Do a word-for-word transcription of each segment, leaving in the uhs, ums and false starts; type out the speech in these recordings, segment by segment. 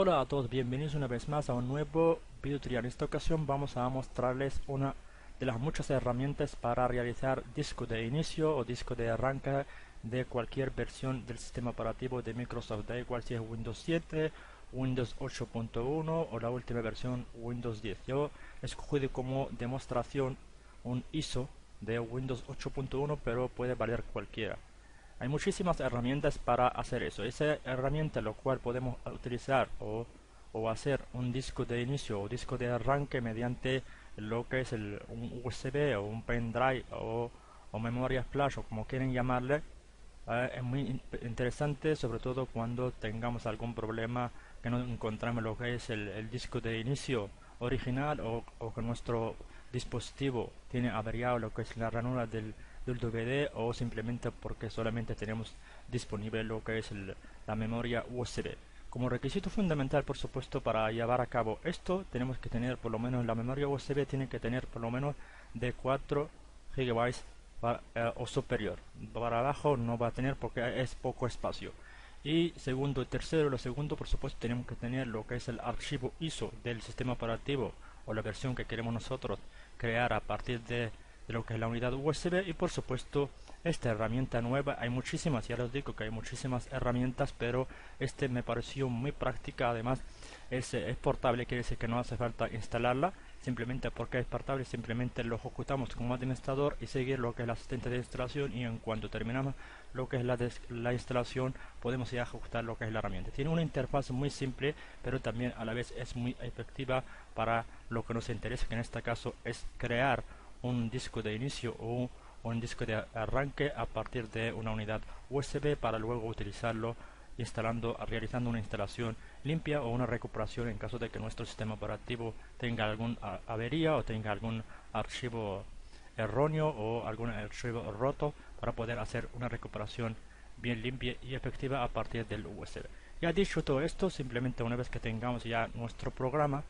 Hola a todos, bienvenidos una vez más a un nuevo video tutorial. En esta ocasión vamos a mostrarles una de las muchas herramientas para realizar disco de inicio o disco de arranque de cualquier versión del sistema operativo de Microsoft, da igual si es Windows siete, Windows ocho punto uno o la última versión Windows diez. Yo escogí como demostración un I S O de Windows ocho punto uno, pero puede valer cualquiera. Hay muchísimas herramientas para hacer eso. Esa herramienta lo cual podemos utilizar o, o hacer un disco de inicio o disco de arranque mediante lo que es el, un U S B o un pendrive o, o memoria flash o como quieren llamarle. Eh, es muy in interesante, sobre todo cuando tengamos algún problema que no encontramos lo que es el, el disco de inicio original o, o que nuestro dispositivo tiene averiado lo que es la ranura del, del D V D, o simplemente porque solamente tenemos disponible lo que es el, la memoria U S B. Como requisito fundamental, por supuesto, para llevar a cabo esto, tenemos que tener por lo menos la memoria U S B tiene que tener por lo menos de cuatro gigabytes para, eh, o superior. Para abajo no va a tener porque es poco espacio. Y segundo, tercero, lo segundo, por supuesto, tenemos que tener lo que es el archivo I S O del sistema operativo o la versión que queremos nosotros crear a partir de, de lo que es la unidad U S B. Y por supuesto, esta herramienta nueva, hay muchísimas, ya les digo que hay muchísimas herramientas, pero este me pareció muy práctica. Además es, es portable, quiere decir que no hace falta instalarla. Simplemente porque es portable, simplemente lo ejecutamos como administrador y seguir lo que es el asistente de instalación, y en cuanto terminamos lo que es la, la instalación podemos ya ejecutar lo que es la herramienta. Tiene una interfaz muy simple, pero también a la vez es muy efectiva para lo que nos interesa, que en este caso es crear un disco de inicio o un disco de arranque a partir de una unidad U S B para luego utilizarlo instalando, realizando una instalación limpia o una recuperación en caso de que nuestro sistema operativo tenga alguna avería o tenga algún archivo erróneo o algún archivo roto, para poder hacer una recuperación bien limpia y efectiva a partir del U S B. Ya dicho todo esto, simplemente una vez que tengamos ya nuestro programa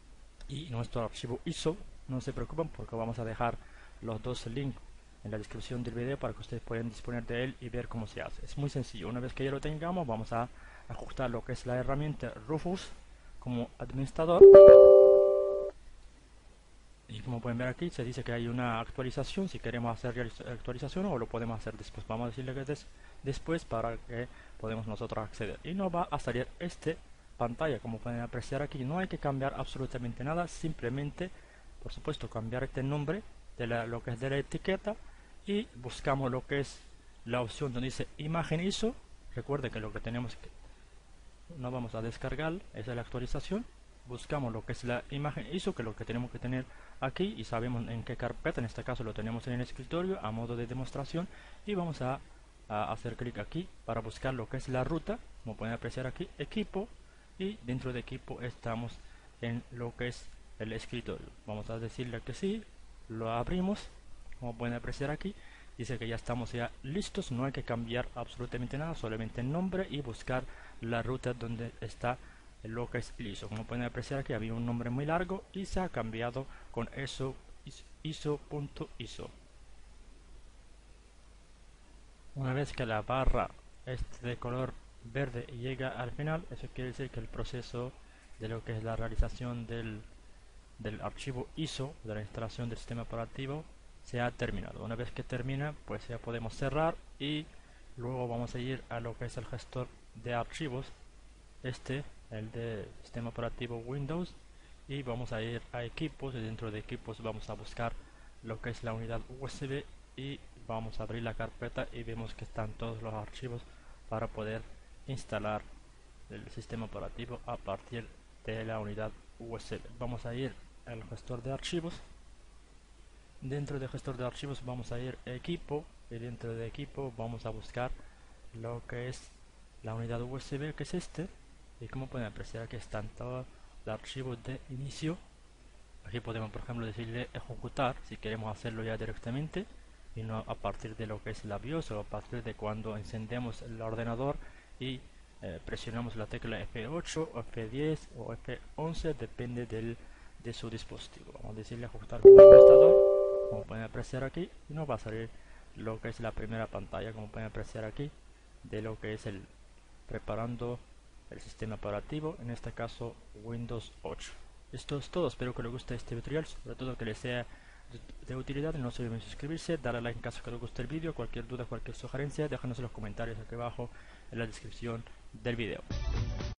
y nuestro archivo I S O, no se preocupen porque vamos a dejar los dos links en la descripción del video para que ustedes puedan disponer de él y ver cómo se hace. Es muy sencillo. Una vez que ya lo tengamos, vamos a ajustar lo que es la herramienta Rufus como administrador, y como pueden ver aquí se dice que hay una actualización. Si queremos hacer actualización, o lo podemos hacer después, vamos a decirle que des después para que podamos nosotros acceder, y nos va a salir este pantalla. Como pueden apreciar aquí, no hay que cambiar absolutamente nada, simplemente por supuesto cambiar este nombre de la, lo que es de la etiqueta, y buscamos lo que es la opción donde dice imagen I S O. Recuerden que lo que tenemos que no vamos a descargar, esa es la actualización. Buscamos lo que es la imagen I S O, que es lo que tenemos que tener aquí, y sabemos en qué carpeta. En este caso lo tenemos en el escritorio a modo de demostración, y vamos a, a hacer clic aquí para buscar lo que es la ruta. Como pueden apreciar aquí, equipo, y dentro de equipo estamos en lo que es el escritorio. Vamos a decirle que sí, lo abrimos. Como pueden apreciar aquí dice que ya estamos ya listos, no hay que cambiar absolutamente nada, solamente el nombre y buscar la ruta donde está lo que es I S O. Como pueden apreciar aquí había un nombre muy largo y se ha cambiado con eso I S O.iso. Una vez que la barra este de color verde llega al final, eso quiere decir que el proceso de lo que es la realización del, del archivo I S O, de la instalación del sistema operativo, se ha terminado. Una vez que termina, pues ya podemos cerrar, y luego vamos a ir a lo que es el gestor de archivos, este, el de sistema operativo Windows, y vamos a ir a equipos, y dentro de equipos vamos a buscar lo que es la unidad U S B, y vamos a abrir la carpeta y vemos que están todos los archivos para poder instalar el sistema operativo a partir de la unidad U S B. Vamos a ir al gestor de archivos. Dentro del gestor de archivos vamos a ir a equipo, y dentro de equipo vamos a buscar lo que es la unidad U S B, que es este, y como pueden apreciar aquí están todos los archivos de inicio. Aquí podemos, por ejemplo, decirle ejecutar si queremos hacerlo ya directamente y no a partir de lo que es la BIOS, o a partir de cuando encendemos el ordenador y eh, presionamos la tecla F ocho o F diez o F once, depende del, de su dispositivo. Vamos a decirle ejecutar como administrador. Como pueden apreciar aquí, nos va a salir lo que es la primera pantalla, como pueden apreciar aquí, de lo que es el preparando el sistema operativo, en este caso Windows ocho. Esto es todo, espero que les guste este tutorial, sobre todo que les sea de utilidad. No se olviden suscribirse, darle like en caso que les guste el vídeo. Cualquier duda, cualquier sugerencia, déjanos en los comentarios aquí abajo en la descripción del vídeo.